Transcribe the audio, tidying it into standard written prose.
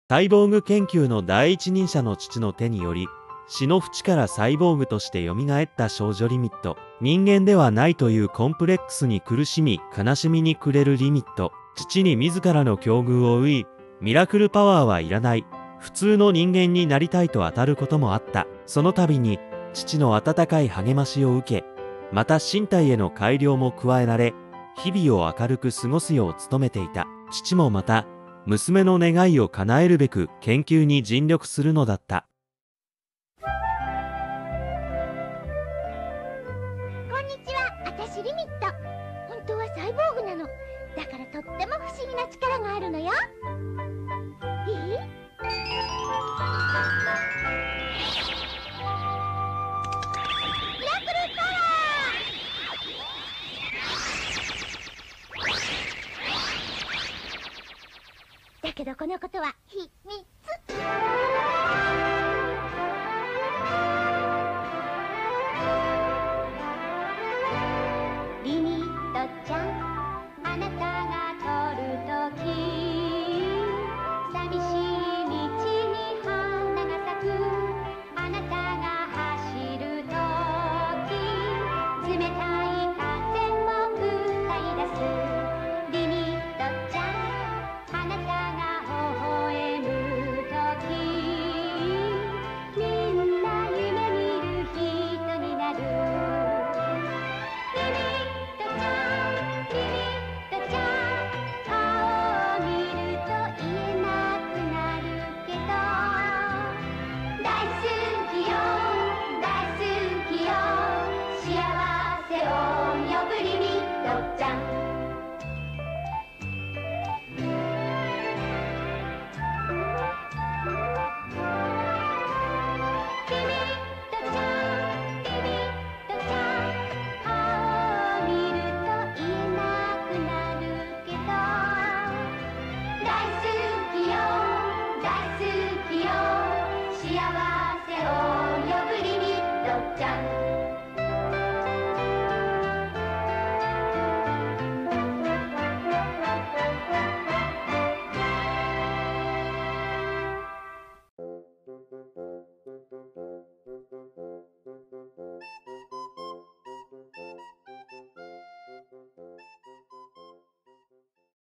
サイボーグ研究の第一人者の父の手により、死の淵からサイボーグとして蘇った少女リミット。人間ではないというコンプレックスに苦しみ、悲しみに暮れるリミット。父に自らの境遇を追い、ミラクルパワーはいらない。普通の人間になりたいと当たることもあった。その度に、父の温かい励ましを受け、また身体への改良も加えられ、日々を明るく過ごすよう努めていた。父もまた、娘の願いを叶えるべく研究に尽力するのだった。 こんにちは、私リミット。本当はサイボーグなの。だからとっても不思議な力があるのよ。いい？ミラクルパワー！だけどこのことは秘密。